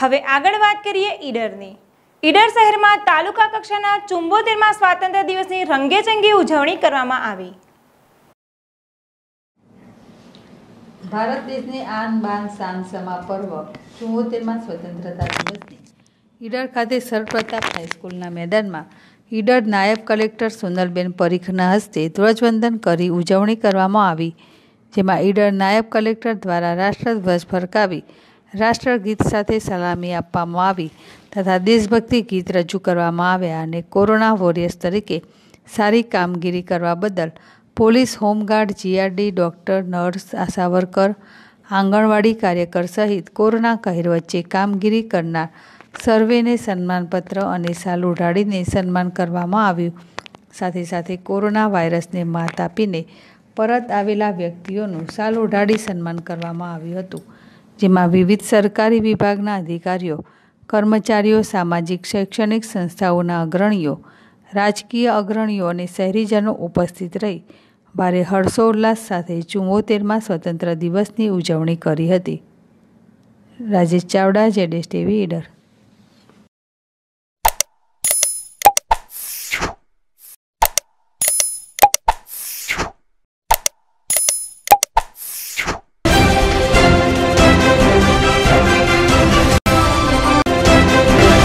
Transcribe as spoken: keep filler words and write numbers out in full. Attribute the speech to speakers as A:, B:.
A: હવે આગળ વાત કરીએ ઈડરની। ઈડર શહેરમાં તાલુકા કક્ષાના ચુંબોતેરમાં સ્વાતંત્ર્ય દિવસની રંગેચંગી ઉજવણી કરવામાં આવી।
B: ભારત દેશની આન બાન શાન સમા પર્વ ચુંબોતેરમાં સ્વતંત્રતા દિવસની ઈડર ખાતે સરપ્રતાપ હાઈસ્કૂલના મેદાનમાં ઈડર નાયબ કલેક્ટર સોનલબેન પરીખના હસ્તે ધ્વજવંદન કરી ઉજવણી કરવામાં આવી, જેમાં ઈડર નાયબ કલેક્ટર દ્વારા રાષ્ટ્રધ્વજ ફરકાવી રાષ્ટ્રગીત સાથે સલામી આપવામાં આવી તથા દેશભક્તિ ગીત રજૂ કરવામાં આવ્યા અને કોરોના વોરિયર્સ તરીકે સારી કામગીરી કરવા બદલ police, home guard, GRD, doctor, nurse, ASHA worker, anganwadi કાર્યકર સહિત કોરોના કહેર વચ્ચે કામગીરી કરનાર સર્વેને સન્માનપત્ર અને શાલ ઓઢાડીને સન્માન કરવામાં આવ્યું। સાથે સાથે કોરોના વાયરસને માત આપીને પરત આવેલા વ્યક્તિઓનું શાલ ઓઢાડી સન્માન કરવામાં આવ્યું હતું, જેમાં વિવિધ સરકારી વિભાગના અધિકારીઓ, કર્મચારીઓ, સામાજિક શૈક્ષણિક સંસ્થાઓના અગ્રણીઓ, રાજકીય અગ્રણીઓ અને શહેરીજનો ઉપસ્થિત રહી ભારે હર્ષોલ્લાસ સાથે ચુંબોતેરમાં સ્વતંત્ર દિવસની ઉજવણી કરી હતી। રાજેશ ચાવડા, જેડેશ ટીવી, ઈડર।